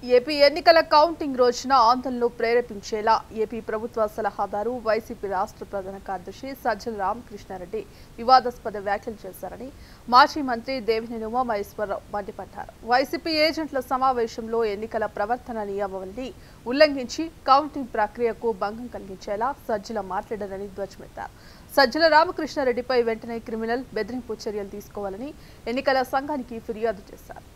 AP ఎన్నికల counting రోజున ఆందోళనలు ప్రేరేపించేలా ఏపీ ప్రభుత్వ సలహాదారు వైసీపీ రాష్ట్ర ప్రధాన కార్యదర్శి సజ్జల రామకృష్ణారెడ్డి వివాదాస్పద వ్యాఖ్యలు చేశారని మాజీ మంత్రి దేవినేని ఉమామహేశ్వర రావు మండిపడ్డారు. వైసీపీ ఏజెంట్ల సమావేశంలో ఎన్నికల ప్రవర్తన నియమావళిని ఉల్లంఘించి కౌంటింగ్ ప్రక్రియకు భంగం కలిగించేలా సజ్జల మాట్లాడారని ధ్వజమెత్తారు. సజ్జల రామకృష్ణారెడ్డిపై వెంటనే క్రిమినల్ బెదిరింపు చర్యలు తీసుకోవాలని ఎన్నికల సంఘానికి ఫిర్యాదు చేశారు.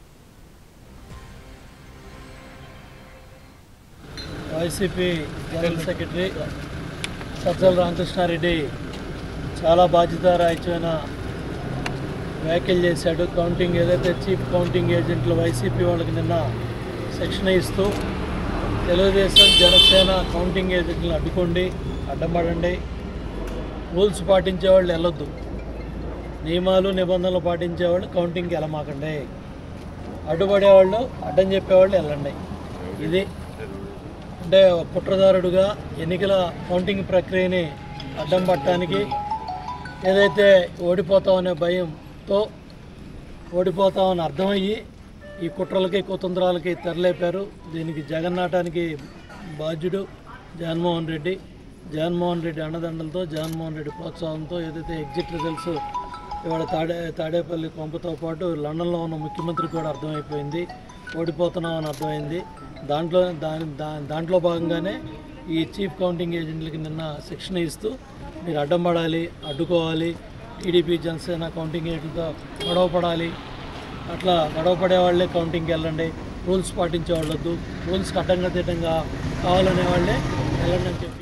YCP general secretary Sajjala Ramakrishna Reddy చాలా బాధ్యతారాహిత్యమైన వ్యాఖ్యలు చేశాడు. కౌంటింగ్ ఏదైతే చీఫ్ కౌంటింగ్ ఏజెంట్లు వైసీపీ వాళ్ళకి నిన్న శిక్షణ ఇస్తూ తెలుగుదేశం జనసేన కౌంటింగ్ ఏజెంట్లను అడ్డుకోండి, అడ్డంపడండి, రూల్స్ పాటించేవాళ్ళు వెళ్ళొద్దు, నియమాలు నిబంధనలు పాటించేవాళ్ళు కౌంటింగ్కి వెళ్ళమాకండి, అడ్డుపడేవాళ్ళు అడ్డం చెప్పేవాళ్ళు వెళ్ళండి. ఇది అంటే కుట్రదారుడుగా ఎన్నికల కౌంటింగ్ ప్రక్రియని అడ్డం పట్టడానికి ఏదైతే ఓడిపోతామనే భయంతో ఓడిపోతామని అర్థమయ్యి ఈ కుట్రలకి కుతంత్రాలకి తెరలేపారు. దీనికి జగన్నాటానికి బాధ్యుడు జగన్మోహన్ రెడ్డి అండదండలతో, జగన్మోహన్ రెడ్డి ప్రోత్సాహంతో ఏదైతే ఎగ్జిట్ రిజల్ట్స్ ఇవాళ తాడేపల్లి కొంపతో పాటు లండన్లో ఉన్న ముఖ్యమంత్రి కూడా అర్థమైపోయింది, ఓడిపోతున్నామని అర్థమైంది. దాంట్లో భాగంగానే ఈ చీఫ్ కౌంటింగ్ ఏజెంట్లకి నిన్న శిక్షణ ఇస్తూ మీరు అడ్డం పడాలి, అడ్డుకోవాలి, టీడీపీ జనసేన కౌంటింగ్ ఏజెంట్లతో గొడవ పడాలి, అట్లా గొడవ పడే వాళ్ళే కౌంటింగ్కి వెళ్ళండి, రూల్స్ పాటించే వాళ్ళొద్దు, రూల్స్కి అడ్డంగా తిట్టంగా కావాలనే వాళ్ళే వెళ్ళండి అని చెప్పి